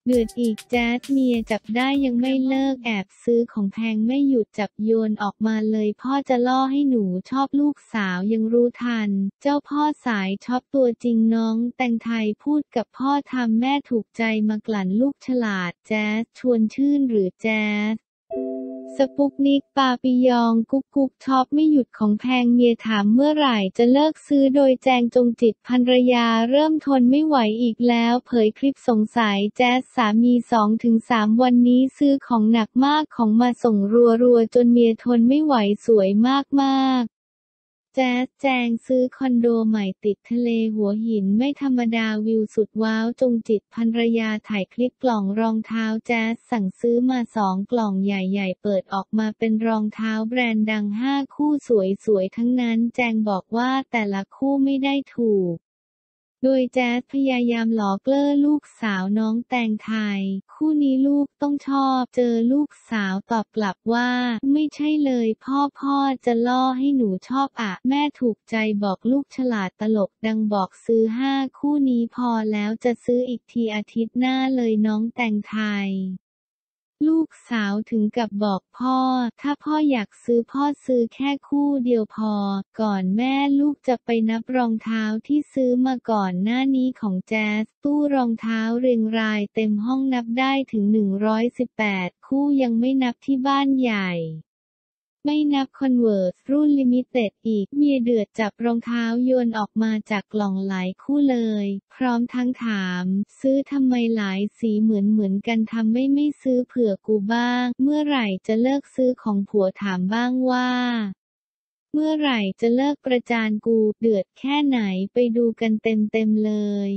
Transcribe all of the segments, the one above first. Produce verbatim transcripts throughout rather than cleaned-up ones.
เดือดอีกแจ๊ดเมียจับได้ยังไม่เลิกแอบซื้อของแพงไม่หยุดจับโยนออกมาเลยพ่อจะล่อให้หนูชอบลูกสาวยังรู้ทันเจ้าพ่อสายช็อปตัวจริงน้องแตงไทยพูดกับพ่อทำแม่ถูกใจมากลั่นลูกฉลาดแจ๊สชวนชื่นหรือแจ๊สสปุกนิกปาปิยองกุ๊กกุ๊กช็อปไม่หยุดของแพงเมียถามเมื่อไหร่จะเลิกซื้อโดยแจงจงจิตภรรยาเริ่มทนไม่ไหวอีกแล้วเผยคลิปสงสัยแจ๊สสามี สองถึงสาม วันนี้ซื้อของหนักมากของมาส่งรัวๆจนเมียทนไม่ไหวสวยมากๆแจ๊สแจงซื้อคอนโดใหม่ติดทะเลหัวหินไม่ธรรมดาวิวสุดว้าวจงจิตภรรยาถ่ายคลิปกล่องรองเท้าแจ๊สสั่งซื้อมาสองกล่องใหญ่ๆเปิดออกมาเป็นรองเท้าแบรนด์ดังห้าคู่สวยๆทั้งนั้นแจงบอกว่าแต่ละคู่ไม่ได้ถูกโดยแจ๊สพยายามหลอกเล่อลูกสาวน้องแตงไทยคู่นี้ลูกต้องชอบเจอลูกสาวตอบกลับว่าไม่ใช่เลยพ่อพ่อจะล่อให้หนูชอบอะแม่ถูกใจบอกลูกฉลาดตลกดังบอกซื้อห้าคู่นี้พอแล้วจะซื้ออีกทีอาทิตย์หน้าเลยน้องแตงไทยลูกสาวถึงกับบอกพ่อถ้าพ่ออยากซื้อพ่อซื้อแค่คู่เดียวพอก่อนแม่ลูกจะไปนับรองเท้าที่ซื้อมาก่อนหน้านี้ของแจ๊สตู้รองเท้าเรียงรายเต็มห้องนับได้ถึงหนึ่งร้อยสิบแปดคู่ยังไม่นับที่บ้านใหญ่ไม่นับคอนเวิร์สรุ่นลิมิเต็ดอีกเมียเดือดจับรองเท้าโยนออกมาจากกล่องหลายคู่เลยพร้อมทั้งถามซื้อทำไมหลายสีเหมือนเหมือนกันทำไม่ไม่ซื้อเผื่อกูบ้างเมื่อไหร่จะเลิกซื้อของผัวถามบ้างว่าเมื่อไหร่จะเลิกประจานกูเดือดแค่ไหนไปดูกันเต็มเต็มเลย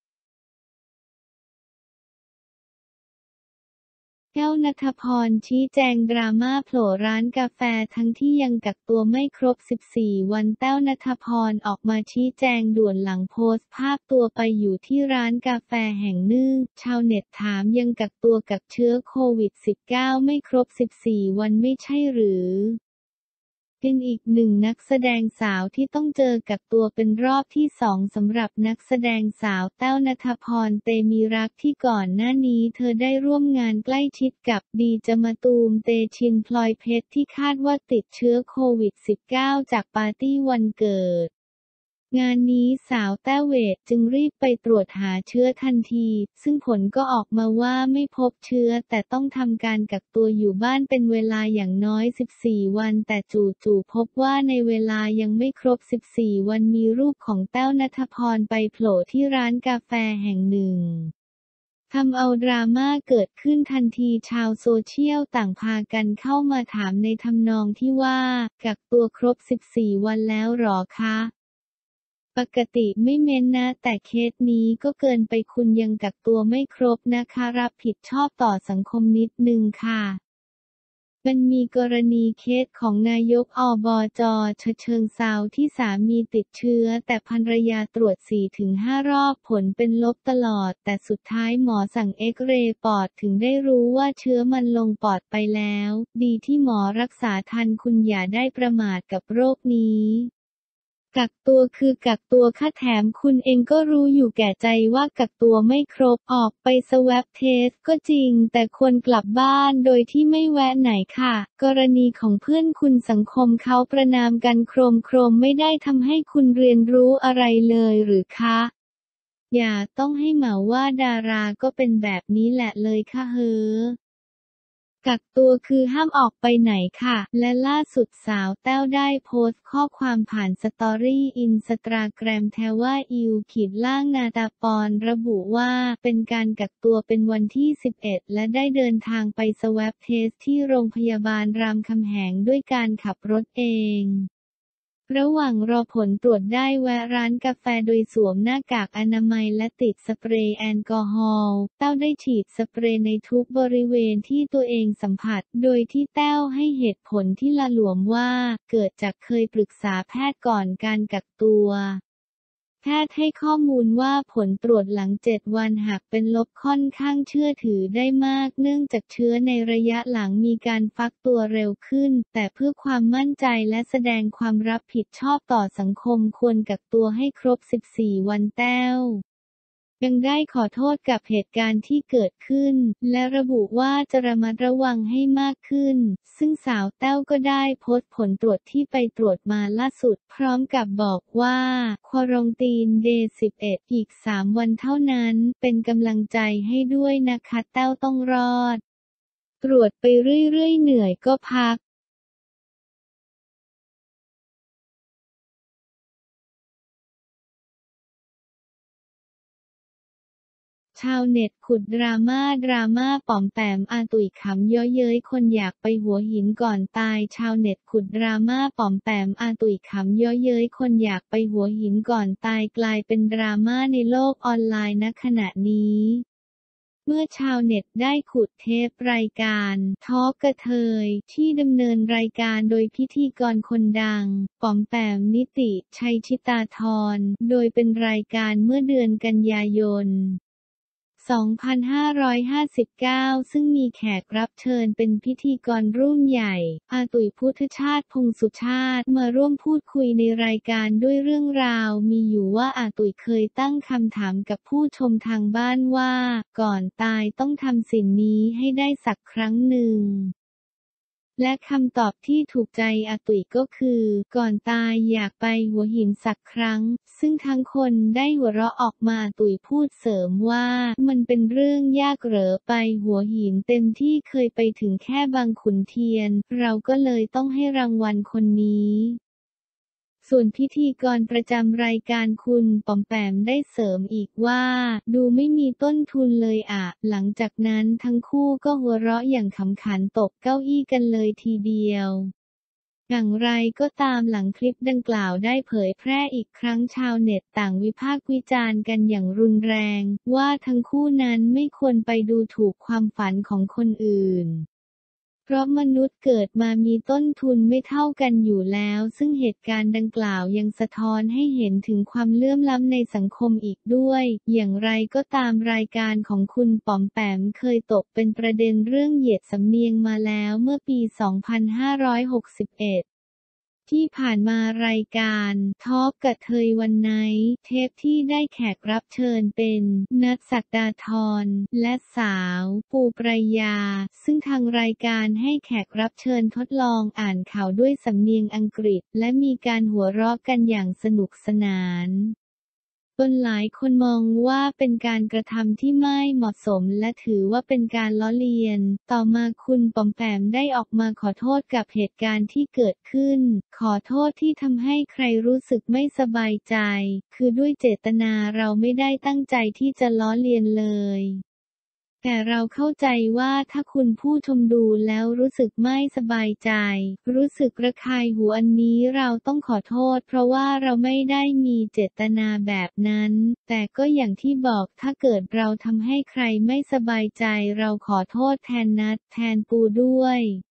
แก้วณัฐพรชี้แจงดราม่าโผล่ร้านกาแฟทั้งที่ยังกักตัวไม่ครบสิบสี่วันแต้วณัฐพรออกมาชี้แจงด่วนหลังโพสต์ภาพตัวไปอยู่ที่ร้านกาแฟแห่งหนึ่งชาวเน็ตถามยังกักตัวกักเชื้อโควิด สิบเก้า ไม่ครบสิบสี่วันไม่ใช่หรือเป็นอีกหนึ่งนักแสดงสาวที่ต้องเจอกักตัวเป็นรอบที่สองสำหรับนักแสดงสาวแต้วณัฐพรเตมีรักที่ก่อนหน้านี้เธอได้ร่วมงานใกล้ชิดกับดีเจมะตูมเตชินพลอยเพชรที่คาดว่าติดเชื้อโควิด สิบเก้า จากปาร์ตี้วันเกิดงานนี้สาวแต้วเวทจึงรีบไปตรวจหาเชื้อทันทีซึ่งผลก็ออกมาว่าไม่พบเชื้อแต่ต้องทำการกักตัวอยู่บ้านเป็นเวลาอย่างน้อยสิบสี่วันแต่จู่ๆพบว่าในเวลายังไม่ครบสิบสี่วันมีรูปของแต้วณัฐพรไปโผล่ที่ร้านกาแฟแห่งหนึ่งทำเอาดราม่าเกิดขึ้นทันทีชาวโซเชียลต่างพากันเข้ามาถามในทำนองที่ว่ากักตัวครบสิบสี่วันแล้วหรอคะปกติไม่เม้นนะแต่เคสนี้ก็เกินไปคุณยังกักตัวไม่ครบนะคะรับผิดชอบต่อสังคมนิดนึงค่ะมันมีกรณีเคสของนายกอบจ.ฉะเชิงเทราที่สามีติดเชื้อแต่ภรรยาตรวจ สี่ถึงห้า รอบผลเป็นลบตลอดแต่สุดท้ายหมอสั่งเอ็กซเรย์ปอดถึงได้รู้ว่าเชื้อมันลงปอดไปแล้วดีที่หมอรักษาทันคุณอย่าได้ประมาทกับโรคนี้กักตัวคือกักตัวค่ะแถมคุณเองก็รู้อยู่แก่ใจว่ากักตัวไม่ครบออกไปสแวปเทสก็จริงแต่ควรกลับบ้านโดยที่ไม่แวะไหนค่ะกรณีของเพื่อนคุณสังคมเขาประณามกันโครมโครมไม่ได้ทำให้คุณเรียนรู้อะไรเลยหรือคะอย่าต้องให้เหมาว่าดาราก็เป็นแบบนี้แหละเลยค่ะเฮ้อกักตัวคือห้ามออกไปไหนค่ะและล่าสุดสาวแต้วได้โพสต์ข้อความผ่านสตอรี่อินสตาแกรมแทว่าอิวขีดล่างนาตาปอนระบุว่าเป็นการกักตัวเป็นวันที่สิบเอ็ดและได้เดินทางไปสแวปเทสที่โรงพยาบาลรามคำแหงด้วยการขับรถเองระหว่างรอผลตรวจได้แวะร้านกาแฟโดยสวมหน้ากากอนามัยและติดสเปรย์แอลกอฮอล์แต้วได้ฉีดสเปรย์ในทุกบริเวณที่ตัวเองสัมผัสโดยที่แต้วให้เหตุผลที่ละหลวมว่าเกิดจากเคยปรึกษาแพทย์ก่อนการกักตัวแพทย์ให้ข้อมูลว่าผลตรวจหลังเจ็ดวันหากเป็นลบค่อนข้างเชื่อถือได้มากเนื่องจากเชื้อในระยะหลังมีการฟักตัวเร็วขึ้นแต่เพื่อความมั่นใจและแสดงความรับผิดชอบต่อสังคมควรกักตัวให้ครบสิบสี่วันแต้วยังได้ขอโทษกับเหตุการณ์ที่เกิดขึ้นและระบุว่าจะระมัดระวังให้มากขึ้นซึ่งสาวแต้วก็ได้โพสต์ผลตรวจที่ไปตรวจมาล่าสุดพร้อมกับบอกว่าควอรันตีนเดย์สิบเอ็ดอีกสามวันเท่านั้นเป็นกำลังใจให้ด้วยนะคะแต้วต้องรอดตรวจไปเรื่อยๆเหนื่อยก็พักชาวเน็ตขุดดราม่าดราม่าป๋อมแปมอาตุ๋ยขำเยาะเย้ยคนอยากไปหัวหินก่อนตายชาวเน็ตขุดดราม่าป๋อมแปมอาตุ๋ยขำเยาะเย้ยคนอยากไปหัวหินก่อนตายกลายเป็นดราม่าในโลกออนไลน์ณขณะนี้เมื่อชาวเน็ตได้ขุดเทปรายการทอล์กกระเทยที่ดำเนินรายการโดยพิธีกรคนดังป๋อมแปมนิติชัยชิตาธรโดยเป็นรายการเมื่อเดือนกันยายนสองพันห้าร้อยห้าสิบเก้า ซึ่งมีแขกรับเชิญเป็นพิธีกรรุ่นใหญ่อาตุ๋ยพุทธชาติพงษ์สุชาติมาร่วมพูดคุยในรายการด้วยเรื่องราวมีอยู่ว่าอาตุ๋ยเคยตั้งคำถามกับผู้ชมทางบ้านว่าก่อนตายต้องทำสิ่งนี้ให้ได้สักครั้งหนึ่งและคำตอบที่ถูกใจอาตุ๋ยก็คือก่อนตายอยากไปหัวหินสักครั้งซึ่งทั้งคนได้หัวเราะออกมาอาตุ๋ยพูดเสริมว่ามันเป็นเรื่องยากเหรอไปหัวหินเต็มที่เคยไปถึงแค่บางขุนเทียนเราก็เลยต้องให้รางวัลคนนี้ส่วนพิธีกรประจำรายการคุณป๋อมแปมได้เสริมอีกว่าดูไม่มีต้นทุนเลยอะหลังจากนั้นทั้งคู่ก็หัวเราะอย่างขำขันตกเก้าอี้กันเลยทีเดียวอย่างไรก็ตามหลังคลิปดังกล่าวได้เผยแพร่อีกครั้งชาวเน็ตต่างวิพากษ์วิจารณ์กันอย่างรุนแรงว่าทั้งคู่นั้นไม่ควรไปดูถูกความฝันของคนอื่นเพราะมนุษย์เกิดมามีต้นทุนไม่เท่ากันอยู่แล้วซึ่งเหตุการณ์ดังกล่าวยังสะท้อนให้เห็นถึงความเหลื่อมล้ำในสังคมอีกด้วยอย่างไรก็ตามรายการของคุณป๋อมแปมเคยตกเป็นประเด็นเรื่องเหยียดสำเนียงมาแล้วเมื่อปี สองพันห้าร้อยหกสิบเอ็ดที่ผ่านมารายการทอล์กกระเทยวันไนท์เทปที่ได้แขกรับเชิญเป็นนัทศักดาธรและสาวปูปรายาซึ่งทางรายการให้แขกรับเชิญทดลองอ่านข่าวด้วยสำเนียงอังกฤษและมีการหัวเราะกันอย่างสนุกสนานจนหลายคนมองว่าเป็นการกระทำที่ไม่เหมาะสมและถือว่าเป็นการล้อเลียนต่อมาคุณป๋อมแปมได้ออกมาขอโทษกับเหตุการณ์ที่เกิดขึ้นขอโทษที่ทำให้ใครรู้สึกไม่สบายใจคือด้วยเจตนาเราไม่ได้ตั้งใจที่จะล้อเลียนเลยแต่เราเข้าใจว่าถ้าคุณผู้ชมดูแล้วรู้สึกไม่สบายใจรู้สึกระคายหูอันนี้เราต้องขอโทษเพราะว่าเราไม่ได้มีเจตนาแบบนั้นแต่ก็อย่างที่บอกถ้าเกิดเราทำให้ใครไม่สบายใจเราขอโทษแทนนัทแทนปูด้วย